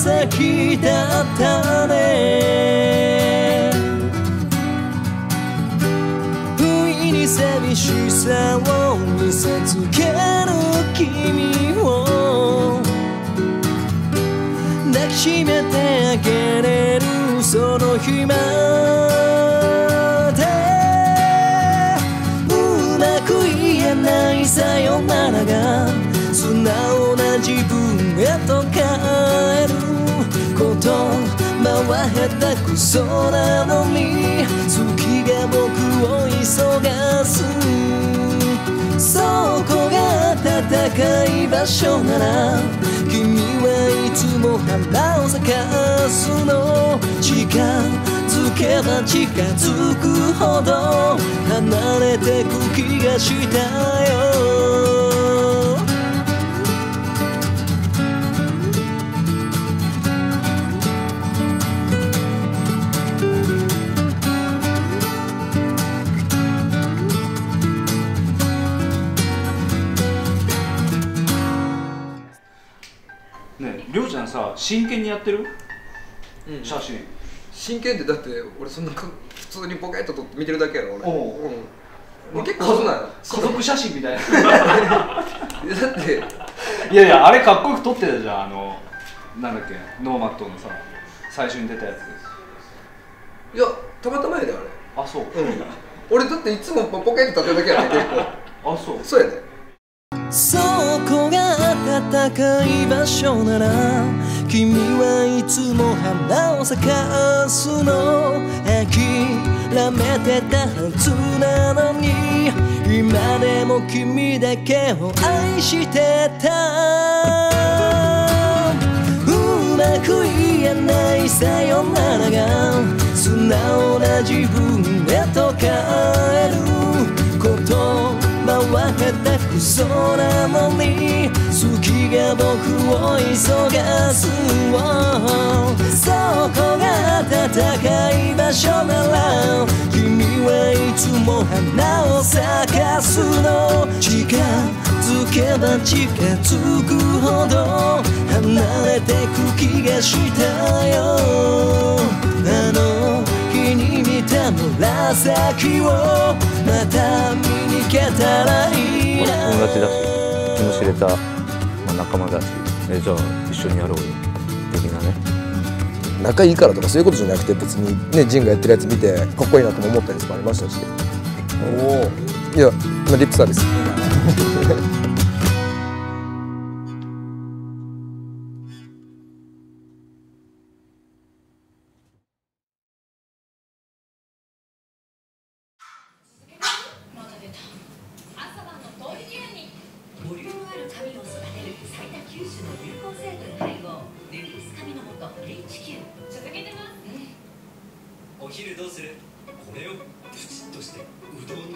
先だったね。不意に寂しさを見せつける君を抱きしめてあげれるその日まで、うまく言えないさよならが素直な自分へと変えること。まは下手くそなのに月が僕を急がす。そこが戦い場所なら君はいつも花を咲かすの。近づけば近づくほど離れてく気がしたよ。 ねえ、りょうちゃんさ、真剣にやってる？ うん、 写真。 真剣ってだって俺そんな普通にポケット撮って見てるだけやろ俺。うん、結構そうなんや。 家族写真みたいな。 だっていやいや、あれかっこよく撮ってたじゃん。なんだっけ、ノーマットのさ最初に出たやつ。 いやたまたまやであれ。 あ、そう。 俺だっていつもポケット立てるだけやね結構。 あ、そう。 そうやで。 そこが戦い場所なら君はいつも花を咲かすの。諦めてたはずなのに今でも君だけを愛してた。うまく言えないさよならが素直な自分へと変えること。は下手くそなのに月が僕を急がす。そこが戦い場所なら君はいつも花を咲かすの。近づけば近づくほど離れてく気がしたよ。あの日に見た紫をまた見に行けたらいいな。 友達だし気の知れた、仲間だし、じゃあ一緒にやろうよ的なね。 仲いいからとかそういうことじゃなくて別にね、ジンがやってるやつ見てかっこいいなとも思ったやつもありましたし。おお、いや、リップサービス。 ボリュームある髪を育てる最多9種の有効成分配合ルース髪の素 HQ 続けてます。お昼どうする？これをプチッとしてうどんの